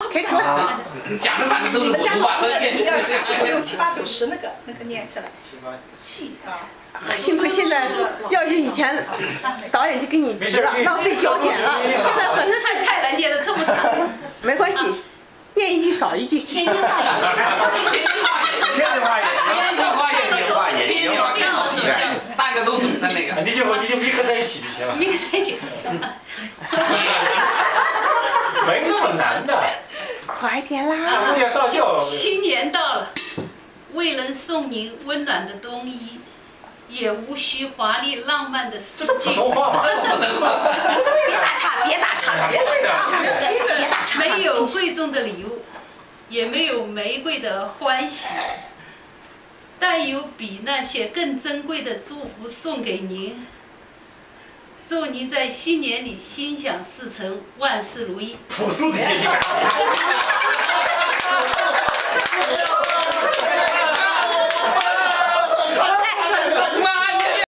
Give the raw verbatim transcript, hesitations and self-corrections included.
开始。 你讲的反正都是普通话，都变成六七八九十那个那个念起来。气啊！ 幸亏现在，要是以前导演就给你急了，浪费焦点了。现在反正太太难念了，这么长。 没关系，念一句少一句。 天津话也行， 天津话也行， 天津话也行， 天津话也行， 话也天津话更好听，大家都懂的那个。 你就你就米合在一起就行了。 米合在一起。 没那么难的。 快点啦！ 姑娘上校了。 新年到了，未能送您温暖的冬衣，也无需华丽浪漫的诗句。 这是普通话吗？ 这不能话。 别打岔，别打岔，别打岔，别打岔。 没有贵重的礼物，也没有玫瑰的欢喜，但有比那些更珍贵的祝福送给您。祝您在新年里心想事成，万事如意。 朴素的阶级感。